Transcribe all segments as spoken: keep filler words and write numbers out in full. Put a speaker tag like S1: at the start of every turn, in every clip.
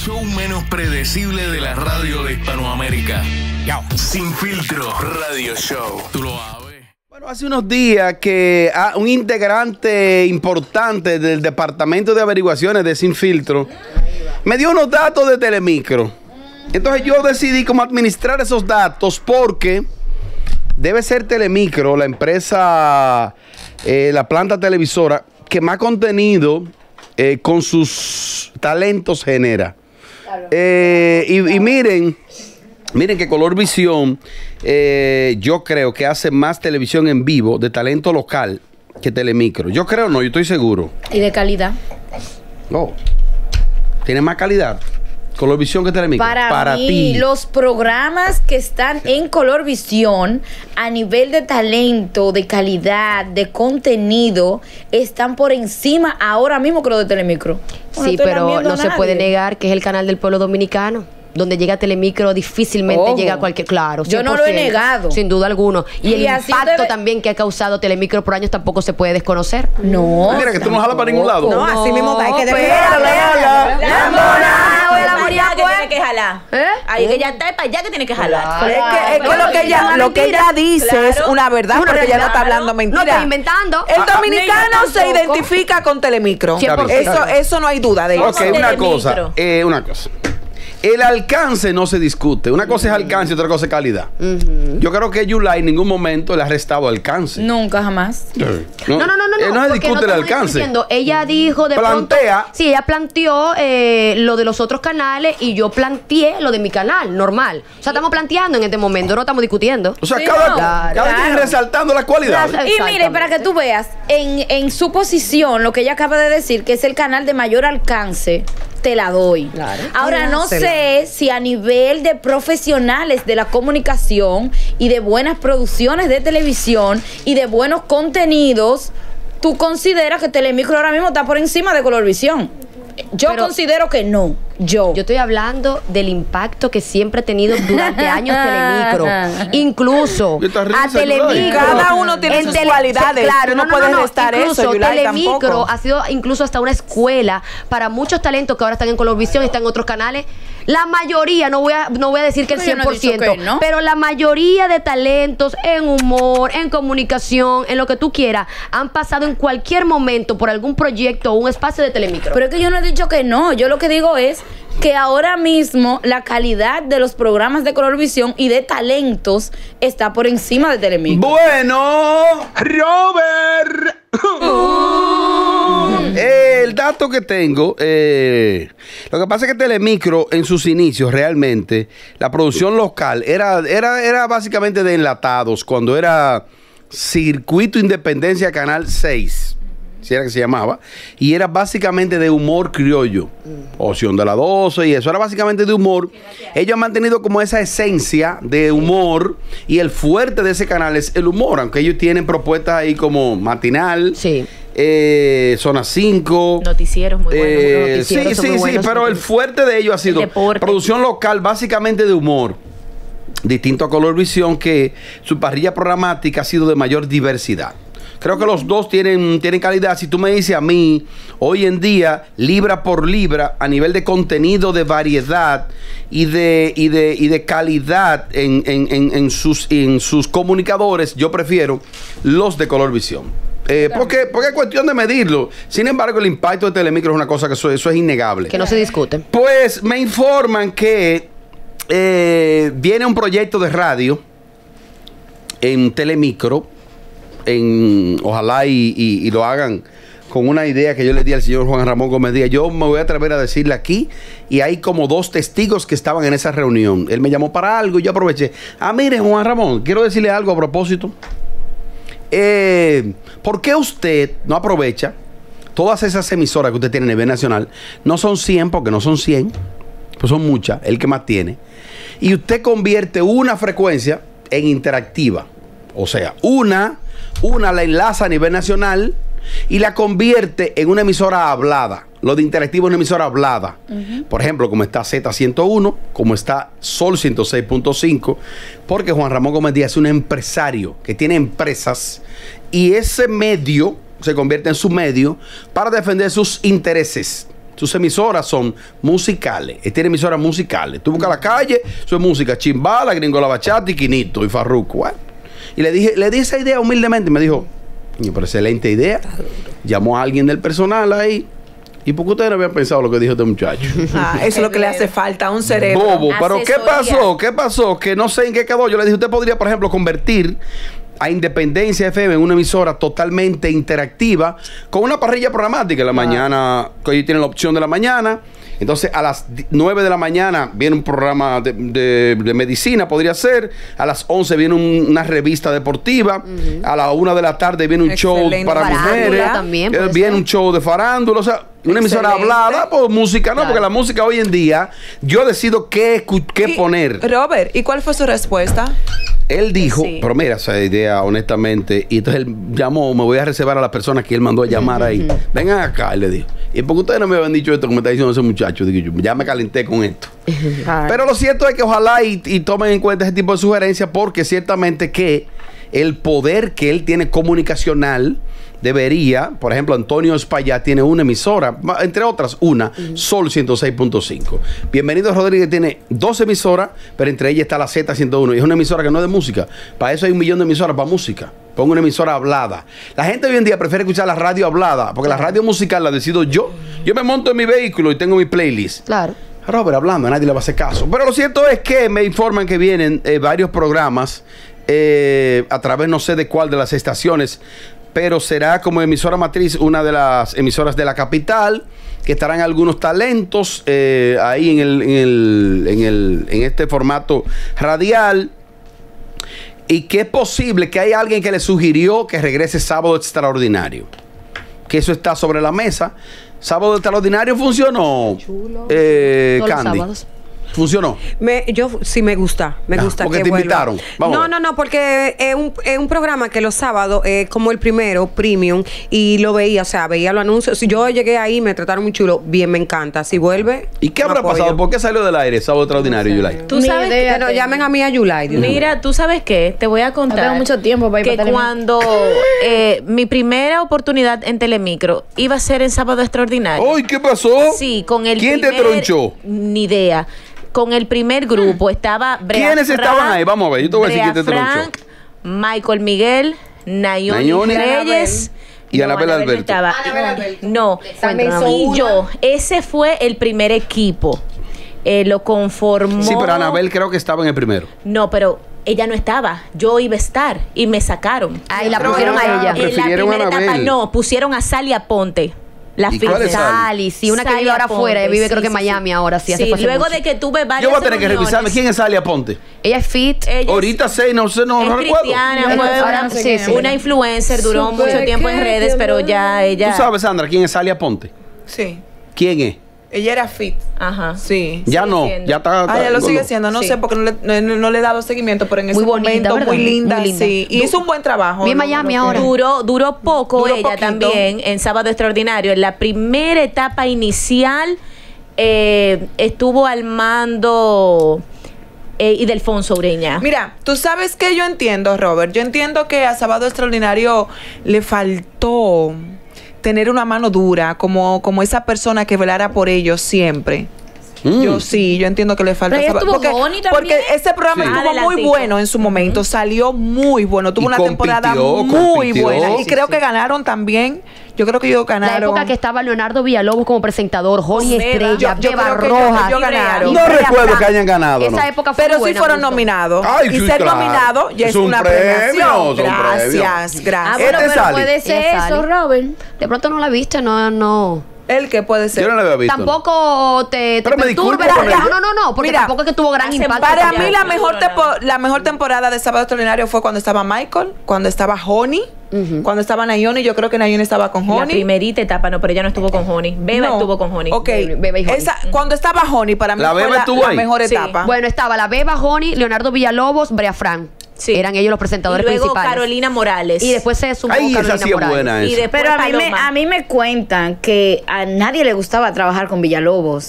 S1: show menos predecible de la radio de Hispanoamérica. Sin Filtro Radio Show. Tú lo sabes.
S2: Bueno, hace unos días que ah, un integrante importante del Departamento de Averiguaciones de Sin Filtro me dio unos datos de Telemicro. Entonces yo decidí cómo administrar esos datos porque debe ser Telemicro, la empresa, eh, la planta televisora que más contenido eh, con sus talentos genera. Claro. Eh, y, y miren, miren que Colorvisión, eh, yo creo que hace más televisión en vivo de talento local que Telemicro. Yo creo, no, yo estoy seguro.
S3: ¿Y de calidad?
S2: No. ¿Tiene más calidad Colorvisión que Telemicro?
S3: Para,
S2: Para
S3: mí,
S2: ti.
S3: los programas que están en Colorvisión a nivel de talento, de calidad, de contenido, están por encima ahora mismo que los de Telemicro.
S4: Sí,
S3: no
S4: pero no se puede negar que es el canal del pueblo dominicano. Donde llega Telemicro difícilmente
S3: Ojo.
S4: llega a cualquier... Claro,
S3: yo no lo he negado.
S4: Sin duda alguna. Y, y el impacto
S3: debe...
S4: también que ha causado Telemicro por años tampoco se puede desconocer.
S3: No.
S2: Mira que tú no jalas para ningún lado.
S5: No,
S3: no
S5: así mismo hay que
S3: pero,
S5: la
S3: la, la mona,
S5: la
S3: María
S5: que tiene que jalar.
S3: ¿Eh?
S5: Ahí que ya está para allá que tiene que jalar.
S3: Claro.
S5: Es que, es que lo que ella, lo que ella dice claro. es una verdad, una porque ella no está hablando mentira.
S4: No estoy inventando.
S5: El dominicano ah, se identifica con Telemicro.
S2: cien por ciento.
S5: Eso, eso no hay duda de eso.
S2: Ok, una cosa, eh, una cosa. El alcance no se discute. Una cosa es alcance y otra cosa es calidad. Uh-huh. Yo creo que Yulai en ningún momento le ha restado alcance.
S3: Nunca, jamás.
S2: No,
S4: no, no, no. no,
S2: eh, no se discute
S4: no
S2: el alcance.
S4: Ella dijo de
S2: Plantea.
S4: pronto... Sí, ella planteó eh, lo de los otros canales y yo planteé lo de mi canal, normal. O sea, estamos planteando en este momento, no estamos discutiendo.
S2: O sea,
S3: sí,
S2: cada,
S3: no.
S2: cada
S3: claro.
S2: quien resaltando la cualidad.
S3: Y mire, para que tú veas, en, en su posición, lo que ella acaba de decir, que es el canal de mayor alcance, te la doy. Claro. Ahora, no sé si a nivel de profesionales de la comunicación y de buenas producciones de televisión y de buenos contenidos, tú consideras que Telemicro ahora mismo está por encima de Colorvisión. Yo Pero, considero que no. Yo.
S4: Yo estoy hablando del impacto que siempre ha tenido durante años Telemicro. Incluso a Telemicro.
S5: Cada uno tiene sus cualidades.
S4: Claro,
S5: no, no, no puedes no, restar
S4: incluso
S5: eso. Yulai
S4: Telemicro
S5: tampoco.
S4: ha sido incluso hasta una escuela para muchos talentos que ahora están en Colorvisión y están en otros canales. La mayoría, no voy a, no voy a decir que el cien por ciento, no que no. pero la mayoría de talentos en humor, en comunicación, en lo que tú quieras, han pasado en cualquier momento por algún proyecto o un espacio de Telemicro.
S3: Pero es que yo no he dicho que no. Yo lo que digo es que ahora mismo la calidad de los programas de Colorvisión y de talentos está por encima de Telemicro.
S2: Bueno, Robert. Uh. El dato que tengo, eh, lo que pasa es que Telemicro en sus inicios realmente, la producción local era, era, era básicamente de enlatados, cuando era Circuito Independencia Canal seis. Si era que se llamaba, y era básicamente de humor criollo, mm. Opción de la doce, y eso era básicamente de humor. Ellos han mantenido como esa esencia de humor, y el fuerte de ese canal es el humor, aunque ellos tienen propuestas ahí como Matinal,
S4: sí.
S2: eh, Zona cinco,
S5: noticieros muy buenos.
S2: Eh,
S4: noticieros
S2: sí, sí, sí,
S4: buenos,
S2: pero el fuerte de ellos ha sido producción local, básicamente de humor. Distinto a Colorvisión, que su parrilla programática ha sido de mayor diversidad. Creo que los dos tienen, tienen calidad. Si tú me dices a mí, hoy en día, libra por libra, a nivel de contenido, de variedad y de, y de, y de calidad en, en, en, en, sus, en sus comunicadores, yo prefiero los de Colorvisión. Eh, porque, porque es cuestión de medirlo. Sin embargo, el impacto de Telemicro es una cosa que eso, eso es innegable.
S4: Que no se discute.
S2: Pues me informan que eh, viene un proyecto de radio en Telemicro. En, ojalá y, y, y lo hagan con una idea que yo le di al señor Juan Ramón Gómez Díaz. Yo me voy a atrever a decirle aquí, y hay como dos testigos que estaban en esa reunión. Él me llamó para algo y yo aproveché. Ah, mire, Juan Ramón, quiero decirle algo a propósito. Eh, ¿Por qué usted no aprovecha todas esas emisoras que usted tiene a nivel nacional? No son cien, porque no son cien, pues son muchas, el que más tiene. Y usted convierte una frecuencia en interactiva. O sea, una... Una la enlaza a nivel nacional y la convierte en una emisora hablada. Lo de interactivo es una emisora hablada. Uh-huh. Por ejemplo, como está Z ciento uno, como está Sol ciento seis punto cinco, porque Juan Ramón Gómez Díaz es un empresario que tiene empresas y ese medio se convierte en su medio para defender sus intereses. sus emisoras son musicales. Él tiene emisoras musicales. Tú buscas la calle, eso es música. Chimbala, Gringo La Bachata y Quinito y Farruko. Bueno. Y le dije, le di esa idea humildemente. Y me dijo, pero excelente idea. Llamó a alguien del personal ahí. ¿Y por qué ustedes no habían pensado lo que dijo este muchacho?
S5: Ah, eso es lo que le hace falta a un cerebro.
S2: Bobo, pero ¿qué
S3: Asesoría.
S2: pasó? ¿Qué pasó? Que no sé en qué quedó. Yo le dije, usted podría, por ejemplo, convertir a Independencia F M en una emisora totalmente interactiva con una parrilla programática. En la mañana, que hoy tiene la opción de la mañana. Entonces, a las nueve de la mañana viene un programa de, de, de medicina, podría ser. A las once viene un, una revista deportiva. Uh-huh. A la una de la tarde viene un Excelente. show para
S4: farándula
S2: mujeres.
S4: También,
S2: eh, viene ser. un show de farándula. O sea, una emisora
S5: Excelente.
S2: hablada por música, no, claro. Porque la música hoy en día, yo decido qué, qué
S5: y,
S2: poner.
S5: Robert, ¿y cuál fue su respuesta?
S2: Él dijo,
S3: Sí.
S2: pero mira esa idea, honestamente, y entonces él llamó, me voy a reservar a las personas que él mandó a llamar ahí. Vengan acá, él le dijo. ¿Y por qué ustedes no me habían dicho esto que me está diciendo ese muchacho? Digo yo, ya me calenté con esto. Pero lo cierto es que ojalá y, y tomen en cuenta ese tipo de sugerencias, porque ciertamente que el poder que él tiene comunicacional debería, por ejemplo, Antonio Espaillat tiene una emisora, entre otras una, uh-huh. Sol ciento seis punto cinco. Bienvenido Rodríguez tiene dos emisoras, pero entre ellas está la Z ciento uno y es una emisora que no es de música. Para eso hay un millón de emisoras para música. Pongo una emisora hablada. La gente hoy en día prefiere escuchar la radio hablada, porque la radio musical la decido yo. Yo me monto en mi vehículo y tengo mi playlist.
S4: Claro.
S2: Robert hablando, a nadie le va a hacer caso. Pero lo cierto es que me informan que vienen eh, varios programas eh, a través no sé de cuál de las estaciones, pero será como emisora matriz una de las emisoras de la capital, que estarán algunos talentos eh, ahí en, el, en, el, en, el, en este formato radial. Y que es posible que hay alguien que le sugirió que regrese Sábado Extraordinario. Que eso está sobre la mesa. Sábado Extraordinario funcionó. Eh,
S4: Todos los
S2: Candy.
S4: sábados.
S2: ¿Funcionó?
S6: Me, yo sí me gusta, me
S2: Ah,
S6: gusta
S2: porque
S6: que
S2: te
S6: vuelva.
S2: invitaron. Vamos a
S6: no,
S2: ver.
S6: no, no, porque es un, es un programa que los sábados es como el primero, premium, y lo veía, o sea, veía los anuncios. Si yo llegué ahí, me trataron muy chulo, bien, me encanta. Si vuelve,
S2: ¿Y qué
S6: me
S2: habrá
S6: apoyo.
S2: pasado? ¿Por qué salió del aire Sábado Extraordinario, Yulai?
S7: Tú
S3: Ni
S7: sabes
S3: idea.
S6: Pero llamen a mí a Yulai. Dios mío.
S7: Mira, tú sabes qué, te voy a contar.
S3: No tengo mucho tiempo para ir
S7: que
S3: para Telemicro.
S7: cuando eh, mi primera oportunidad en Telemicro iba a ser en Sábado Extraordinario.
S2: ¡Ay, qué pasó!
S7: Sí, con el
S2: ¿Quién te
S7: primer-
S2: tronchó?
S7: Ni idea. Con el primer grupo estaba Brea
S2: ¿Quiénes
S7: Frank,
S2: estaban ahí? Vamos a ver, yo te voy a decir
S7: Brea
S2: quién te tronchó.
S7: Frank, Michael Miguel, Nayoni,
S2: Nayoni.
S7: Reyes.
S2: Y Anabel
S7: no
S2: Alberto.
S7: estaba. No,
S3: También son
S7: y
S3: una.
S7: yo, ese fue el primer equipo. Eh, lo conformó.
S2: Sí, pero Anabel creo que estaba en el primero.
S7: No, pero ella no estaba. Yo iba a estar y me sacaron.
S4: Ahí la
S2: Pero
S4: pusieron
S2: ah,
S4: a ella.
S7: En la
S2: prefirieron a
S7: primera etapa
S2: Anabel.
S7: no, pusieron a Sally Aponte. La
S2: ¿Y cuál es
S7: fitness.
S2: Sally?
S4: Sally, sí, una que
S7: Sally
S4: vive ahora
S7: Aponte,
S4: afuera, ella vive
S7: sí,
S4: creo que en
S7: sí,
S4: Miami
S7: sí.
S4: ahora, sí, hace
S7: Sí,
S4: fue hace
S7: luego
S4: mucho.
S7: de que tuve varias
S2: Yo voy a tener que
S7: reuniones.
S2: revisarme. ¿Quién es Salia Ponte?
S4: Ella es fit.
S7: Ella es-
S2: Ahorita sé, no sé, no,
S7: es
S2: no recuerdo.
S7: cristiana,
S4: Ella-
S7: fue
S4: ahora
S7: una,
S4: no sé quién es.
S7: una influencer, duró
S3: Súper
S7: mucho tiempo en
S3: que
S7: redes,
S3: te
S7: pero
S3: amo.
S7: ya ella...
S2: ¿Tú sabes, Sandra, quién es Salia Ponte?
S5: Sí.
S2: ¿Quién es?
S5: Ella era fit.
S7: Ajá.
S5: Sí.
S2: Ya
S7: Sigue
S2: no,
S7: siendo.
S2: ya está.
S5: Ah, ya lo
S2: está-
S5: sigue siendo. No
S7: Sí.
S5: sé porque no le, no, no le he dado seguimiento, pero en ese
S4: Muy bonita,
S5: momento
S4: ¿verdad?
S5: muy linda,
S4: Muy linda.
S5: sí. Y hizo un buen trabajo.
S4: Bien
S5: ¿no?
S4: Miami
S5: Lo que-
S4: ahora.
S7: Duró, duró poco
S5: Duró
S7: ella
S5: poquito.
S7: también en Sábado Extraordinario. En la primera etapa inicial eh, estuvo al mando eh, Idelfonso Ureña.
S5: Mira, tú sabes que yo entiendo, Robert. Yo entiendo que a Sábado Extraordinario le faltó tener una mano dura, como, como esa persona que velara por ellos siempre.
S2: Mm.
S5: Yo sí, yo entiendo que le falta
S3: Pero ella
S5: Sábado-
S3: estuvo
S5: porque,
S3: Honey también.
S5: porque ese programa
S2: Sí.
S5: estuvo muy
S7: Adelantico.
S5: bueno en su momento, salió muy bueno, tuvo
S2: Y
S5: una temporada
S2: compitió,
S5: muy
S2: compitió.
S5: buena y
S2: Sí,
S5: creo
S7: sí.
S5: que ganaron también. Yo creo que ellos
S4: La
S5: ganaron.
S4: época que estaba Leonardo Villalobos como presentador, Johnny
S7: Beba.
S4: Estrella,
S5: Yo- yo
S4: Beba
S5: creo que
S4: Rojas.
S5: ellos- ellos ganaron.
S4: y
S2: No
S4: Brea
S2: recuerdo
S4: Frank.
S2: que hayan ganado,
S4: Esa
S2: ¿no?
S4: época fue
S5: Pero sí
S4: buena,
S5: fueron
S4: me gustó.
S5: nominados.
S2: Ay,
S5: y
S2: sí,
S5: ser
S2: claro.
S5: nominado ya
S2: Es
S5: es,
S2: un
S5: una
S2: premio,
S5: premiación.
S2: son
S5: Gracias,
S2: premios.
S3: Ah,
S5: gracias.
S3: bueno,
S2: Este
S3: pero
S2: Sally.
S3: puede ser
S4: Ella
S3: eso,
S4: Sally.
S3: Robert.
S4: De pronto no la viste, no, no.
S5: El que puede ser.
S2: Yo no la había visto.
S4: Tampoco te, te
S2: Pero me disculpo
S4: perturba.
S2: con
S4: No,
S2: ello.
S4: no, no, no, porque
S5: Mira,
S4: tampoco es que tuvo gran
S7: hace
S4: impacto.
S5: Para
S7: Ya,
S5: mí la
S7: no
S5: mejor,
S7: duró nada.
S5: tempo- la mejor temporada de Sábado Extraordinario fue cuando estaba Michael, cuando estaba Honey, cuando estaba Nayoni. Yo creo que Nayoni estaba con
S7: La
S5: Honey.
S7: primerita etapa, no, pero ella no estuvo con Honey. Beba
S5: No.
S7: estuvo con Honey.
S5: Ok,
S4: Beba y Honey.
S5: Esa- cuando estaba Honey, para mí
S2: ¿La
S5: fue
S2: Beba
S5: la,
S2: estuvo
S5: la
S2: ahí?
S5: mejor
S7: Sí.
S5: etapa.
S4: Bueno, estaba la Beba, Honey, Leonardo Villalobos, Brea Frank.
S7: Sí.
S4: Eran ellos los
S7: Y
S4: presentadores
S7: luego
S4: principales.
S7: Carolina Morales.
S4: Y después se sumó
S2: Ay, esa
S4: Carolina
S2: sí es
S4: Morales.
S2: buena
S7: Y
S2: esa.
S7: después
S3: Pero a mí, me,
S7: Paloma.
S3: a mí me cuentan que a nadie le gustaba trabajar con Villalobos.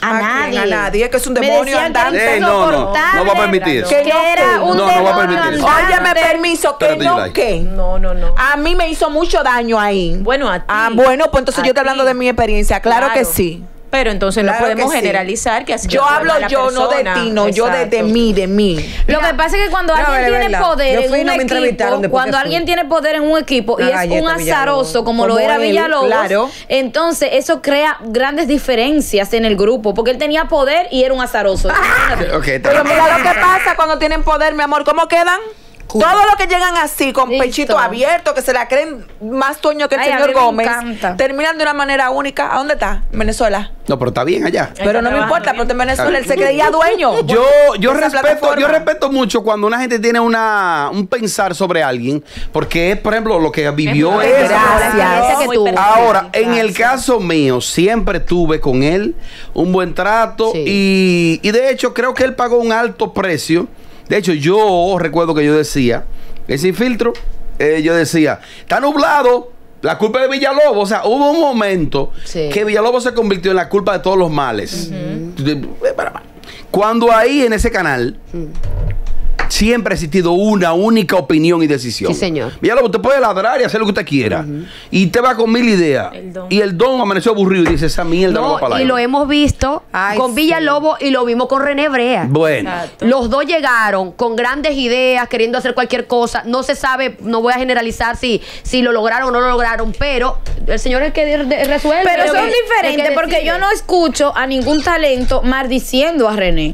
S3: A,
S5: ¿A
S3: nadie.
S5: quién? A nadie, que es un
S3: Me
S5: demonio
S3: decían que era
S5: andante.
S2: Eh, no, no,
S3: insoportable,
S2: no va a permitir.
S3: Que,
S5: Que no,
S3: era
S5: que-
S3: un
S2: no, no va a
S3: demonio
S2: permitir eso.
S3: andante.
S5: Óyeme, permiso, que
S2: Espérate,
S5: no,
S2: Yulai.
S5: que.
S7: No, no, no.
S5: A mí me hizo mucho daño ahí.
S7: Bueno, a ti.
S5: Ah, bueno, pues entonces
S7: A
S5: yo estoy hablando
S7: ti.
S5: de mi experiencia. Claro,
S7: Claro.
S5: que sí.
S7: Pero entonces
S5: Claro
S7: no podemos
S5: que sí.
S7: generalizar que así
S5: Yo
S7: fue
S5: hablo
S7: mala
S5: yo, no de
S7: persona.
S5: ti, no, yo de, de
S7: Exacto.
S5: mí, de mí.
S3: Lo que pasa es que cuando
S6: No,
S3: alguien
S6: de
S3: tiene
S6: verdad.
S3: poder
S6: Yo
S3: en
S6: fui y
S3: un
S6: no me entrevistaron
S3: equipo,
S6: después
S3: cuando
S6: que fui.
S3: alguien tiene poder en un equipo
S6: Una
S3: y es
S6: galleta
S3: un
S6: Villalobos.
S3: azaroso como, lo
S5: Como
S3: era
S5: él,
S3: Villalobos,
S5: claro.
S3: entonces eso crea grandes diferencias en el grupo, porque él tenía poder y era un azaroso. Imagínate.
S2: Ok, está
S5: Pero
S2: bien.
S5: mira lo que pasa cuando tienen poder, mi amor, ¿cómo quedan? Todos los que llegan así, con
S3: Listo.
S5: pechito abierto, que se la creen más toño que el
S3: Ay, a
S5: señor
S3: mí me
S5: Gómez,
S3: encanta.
S5: terminan de una manera única. ¿A dónde está? En Venezuela.
S2: No, pero está bien allá.
S5: Pero no me
S7: trabajando
S5: importa,
S7: bien.
S5: porque en Venezuela él se creía dueño.
S2: Yo, yo
S5: de esa
S2: respeto,
S5: plataforma.
S2: yo respeto mucho cuando una gente tiene una un pensar sobre alguien, porque es, por ejemplo, lo que vivió
S7: Muy
S2: él.
S7: personal,
S5: Gracias.
S7: la experiencia que
S3: Muy
S7: tuvo.
S3: personal.
S2: Ahora, en el
S7: Gracias.
S2: caso mío, siempre tuve con él un buen trato
S4: Sí.
S2: y, y de hecho creo que él pagó un alto precio. De hecho, yo recuerdo que yo decía, que sin filtro, eh, yo decía, está nublado, la culpa es de Villalobos. O sea, hubo un momento
S4: Sí.
S2: que Villalobos se convirtió en la culpa de todos los males. De- Cuando ahí en ese canal siempre ha existido una única opinión y decisión.
S4: Sí, señor.
S2: Villalobos, usted puede ladrar y hacer lo que usted quiera. Y te va con mil ideas.
S7: El don.
S2: Y el don amaneció aburrido y dice, esa mierda no,
S4: No,
S2: va para
S4: y
S2: adelante".
S4: lo hemos visto
S6: Ay,
S4: con
S6: sí.
S4: Villalobos y lo vimos con René Brea.
S2: Bueno.
S7: Exacto.
S4: Los dos llegaron con grandes ideas, queriendo hacer cualquier cosa. No se sabe, no voy a generalizar si, si lo lograron o no lo lograron, pero el señor es el que de- de- resuelve.
S3: Pero
S4: el
S3: son
S4: que- el
S3: diferentes
S4: que
S3: porque
S4: decide.
S3: yo no escucho a ningún talento maldiciendo a René.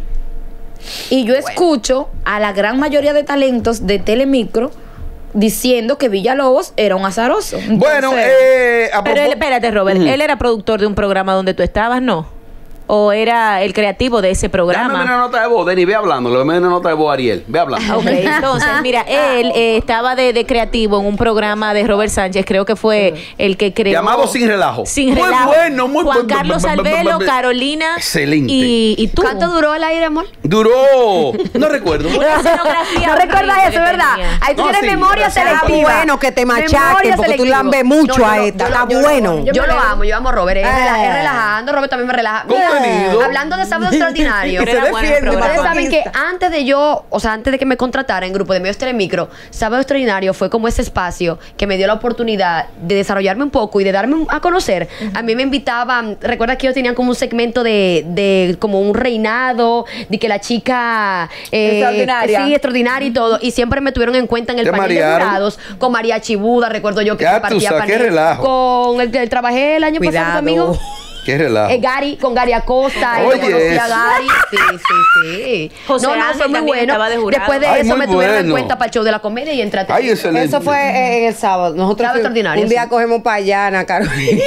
S3: Y yo escucho a la gran mayoría de talentos de Telemicro diciendo que Villalobos era un azaroso.
S2: Bueno,
S3: Entonces,
S2: eh, a
S7: Pero él,
S2: propó-
S7: espérate, Robert,
S2: Ujú.
S7: él era productor de un programa donde tú estabas, ¿no? ¿O era el creativo de ese
S2: Dame
S7: programa?
S2: una nota de voz, Denny, ve hablando. Le voy a dar una nota de voz a Ariel. Ve hablando.
S7: Ok, entonces, mira, él eh, estaba de, de creativo en un programa de Robert Sánchez, creo que fue el que creó...
S2: Llamado Sin Relajo.
S7: Sin
S2: Muy
S7: Relajo.
S2: bueno, muy
S7: Juan
S2: bu- bu-
S7: Carlos
S2: bu- bu- bu-
S7: Albelo,
S2: bu-
S7: Carolina
S2: Excelente.
S7: y, y tú.
S4: ¿Cuánto duró el aire, amor?
S2: Duró. No recuerdo.
S7: Una escenografía
S4: No recuerdas
S7: horrible
S4: eso,
S7: que
S4: ¿verdad?
S7: tenía.
S4: Ahí tú
S2: No,
S4: tienes
S2: sí,
S4: memoria
S2: está
S6: Está
S4: selectiva.
S6: bueno que te machaquen
S4: Memoria
S6: porque tú
S4: selectiva.
S6: lambes mucho
S4: No, yo
S6: a
S4: lo-
S6: esta.
S4: yo lo-
S6: Está
S4: yo lo-
S6: bueno.
S4: Yo, lo amo, yo amo a Robert. Es,
S6: Ah.
S4: rela- es relajando, Robert también me relaja.
S2: Contenido.
S4: Hablando de sábado extraordinario.
S7: Pero era
S6: Se
S7: bueno el
S6: defiende,
S7: programa.
S4: Ustedes saben que
S6: Conquista.
S4: antes de yo, o sea, antes de que me contratara en Grupo de Medios Telemicro, Sábado Extraordinario fue como ese espacio que me dio la oportunidad de desarrollarme un poco y de darme un- a conocer. A mí me invitaban, recuerda que ellos tenían como un segmento de, de como un reinado, de que la chica... eh,
S5: Extraordinaria.
S4: Sí, extraordinaria y todo. Y siempre me tuvieron en cuenta en el
S2: ¿Te
S4: panel de
S2: marearon?
S4: jurados con María Chibuda, recuerdo yo que
S2: Ya tú
S4: compartía
S2: sabes, qué
S4: panel.
S2: relajo.
S4: Con el que trabajé el año pasado
S6: Cuidado.
S4: conmigo.
S2: Qué relajo.
S4: Eh, Gary, con Gary Acosta, y
S2: Oye,
S4: lo conocí a
S2: eso.
S4: Gary. Sí, sí, sí.
S7: José
S4: no, no,
S7: Ángel
S4: fue muy
S7: también
S4: bueno.
S7: estaba de jurado.
S4: Después de
S2: Ay,
S4: eso
S2: muy
S4: me tuvieron en
S2: bueno.
S4: cuenta para el show de la comedia y entrate.
S2: Ay, excelente.
S6: Eso fue eh, en el sábado. Nosotros
S4: Sábado
S6: fuimos-
S4: extraordinario,
S6: un día
S4: sí.
S6: cogemos para allá, Ana Carolina,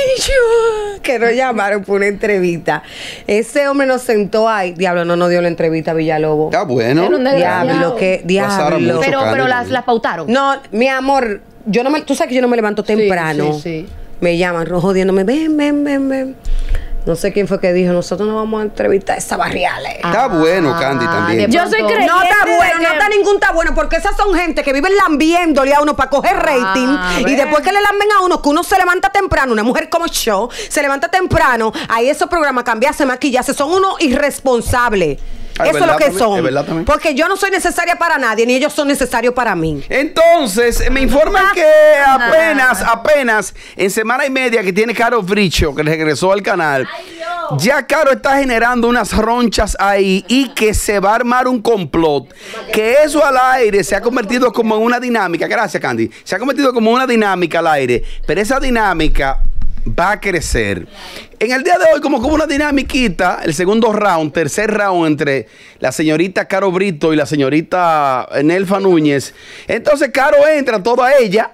S6: que nos llamaron por una entrevista. Ese hombre nos sentó ahí. Diablo, no nos dio la entrevista a Villalobos.
S2: Está bueno.
S3: Era un desgraciado.
S6: Diablo, qué
S2: Pasara
S6: diablo.
S2: mucho.
S4: Pero, pero
S2: Candy,
S4: las,
S2: también.
S4: las pautaron.
S6: No, mi amor, yo no me, tú sabes que yo no me levanto temprano.
S4: sí, sí.
S6: Me llaman, jodiéndome, ven, ven, ven, ven. No sé quién fue que dijo, nosotros no vamos a entrevistar a esas barriales.
S2: Está bueno, Candy, también.
S4: Ah, de
S3: Yo soy
S4: pronto-
S3: creyente
S6: No está
S3: de
S6: bueno,
S3: que-
S6: no está ningún está bueno, porque esas son gente que viven lambiéndole a uno para coger rating.
S4: Ah,
S6: Y
S4: ve.
S6: después que le lamben a uno, que uno se levanta temprano, una mujer como yo, se levanta temprano, ahí esos programas cambiarse, maquillarse, son unos irresponsables.
S2: Ah, es
S6: Eso es lo
S2: verdad
S6: que
S2: también,
S6: son.
S2: es verdad también.
S6: Porque yo no soy necesaria para nadie, ni ellos son necesarios para mí.
S2: Entonces, me informan que apenas, apenas en semana y media que tiene Caro Fricho, que regresó al canal, ya Caro está generando unas ronchas ahí y que se va a armar un complot. Que eso al aire se ha convertido como en una dinámica. Gracias, Candy. Se ha convertido como una dinámica al aire. Pero esa dinámica va a crecer. En el día de hoy, como como una dinamiquita, el segundo round, tercer round entre la señorita Caro Brito y la señorita Nelfa Núñez. Entonces Caro entra, toda ella,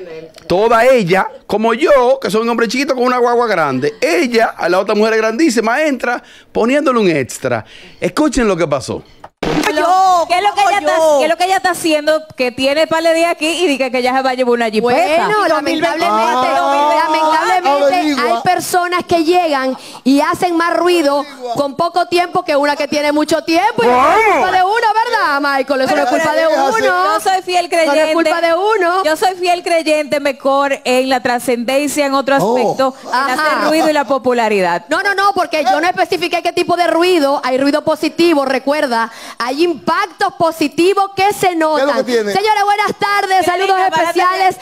S2: toda ella, como yo, que soy un hombre chiquito con una guagua grande. Ella, a la otra mujer grandísima, entra poniéndole un extra. Escuchen lo que pasó.
S6: Yo
S8: yo?
S9: ¿Qué es lo que
S8: ¿Cómo
S9: ella está,
S8: yo?
S9: qué es lo que ella está haciendo? Que tiene par de días aquí y dice que ella se va a llevar una jipeta.
S4: Bueno, lamentablemente,
S8: Ah,
S4: lamentablemente
S8: averigua.
S4: hay personas que llegan y hacen más ruido con poco tiempo que una que tiene mucho tiempo. Y eso no es culpa de uno, ¿verdad, Michael? Eso no es culpa de uno.
S9: Yo soy fiel creyente.
S4: No es culpa de uno.
S9: Yo soy fiel creyente mejor en la trascendencia en otro
S8: Oh.
S9: aspecto, en
S4: Ajá.
S9: hacer ruido y la popularidad.
S4: No, no, no, porque yo no especifiqué qué tipo de ruido. Hay ruido positivo, recuerda. Hay impactos positivos que se notan.
S8: que tiene?
S4: Señores, buenas tardes.
S9: Que
S4: Saludos
S9: venga, para
S4: especiales.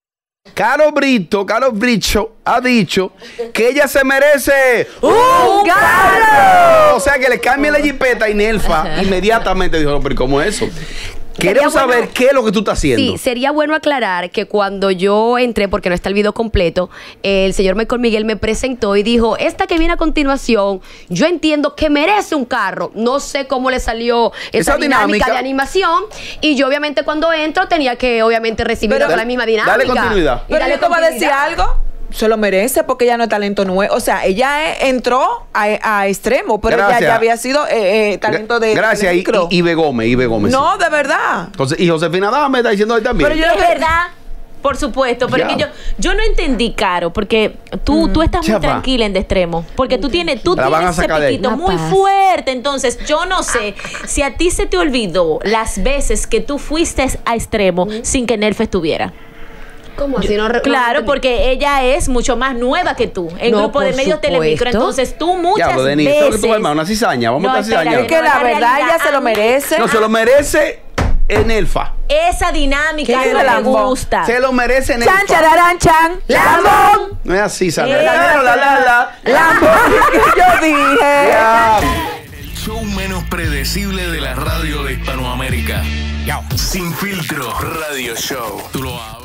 S2: Caro Brito, Caro Bricho ha dicho que ella se merece
S4: ¡Un carro!
S2: O sea, que le cambie la jipeta y Nelfa inmediatamente dijo, pero ¿cómo es eso? Queremos
S4: Sería
S2: saber
S4: bueno-
S2: qué es lo que tú estás haciendo.
S4: Sí, sería bueno aclarar que cuando yo entré, porque no está el video completo, el señor Michael Miguel me presentó y dijo, esta que viene a continuación, yo entiendo que merece un carro. No sé cómo le salió esa,
S2: Esa
S4: dinámica,
S2: dinámica.
S4: de animación. Y yo obviamente cuando entro tenía que obviamente recibir
S2: Pero-
S4: con la misma dinámica.
S2: dale continuidad.
S4: Y
S5: Pero
S4: darle
S5: yo te voy a decir
S4: continuidad.
S5: algo. Se lo merece porque ella no es talento nuevo. O sea, ella eh, entró a, a extremo, pero ella
S2: Gracias.
S5: ya había sido eh, eh, talento de.
S2: Gracias,
S5: de
S2: y,
S5: micro.
S2: y, Ibe Gómez, Ibe Gómez. sí.
S5: No, de verdad.
S2: Entonces, y Josefina Dame está diciendo ahí también.
S5: Pero yo-
S7: Es verdad. Por supuesto, pero
S2: Ya.
S7: es que yo, yo no entendí, Caro, porque tú, tú estás
S2: Ya
S7: muy
S2: va.
S7: tranquila en de extremo. Porque tú tienes, tú
S2: La van a
S7: tienes ese
S2: sacar de ahí.
S7: piquito
S4: La
S7: muy
S4: paz.
S7: fuerte. Entonces, yo no sé si a ti se te olvidó las veces que tú fuiste a extremo sin que Nelfa estuviera.
S4: ¿Cómo así? No re- no
S7: Claro,
S4: entendí.
S7: porque ella es mucho más nueva que tú en
S4: No,
S7: grupo de
S4: por
S7: medios
S4: supuesto.
S7: Telemicro. Entonces, tú muchas
S2: Diablo, Denis,
S7: veces...
S2: esto que tú vas a armar una cizaña. Vamos a
S7: No,
S2: estar cizaña.
S7: espérate,
S5: Es que la
S7: la
S5: verdad
S7: realidad,
S5: ella se lo
S7: a mí-
S5: merece.
S2: No, se lo merece en Nelfa.
S7: Esa dinámica
S5: ¿Quién es
S7: no
S5: el
S7: me
S5: Lambo?
S7: gusta.
S2: Se lo merece en Nelfa.
S5: Chan, chararán, chan. ¡Lambón!
S2: No es así, Sandra.
S7: Eh,
S2: La, la, la, la.
S5: ¡Lambón! Yo dije.
S2: Ya.
S1: El show menos predecible de la radio de Hispanoamérica. Sin Filtro Radio Show. Tú lo abres.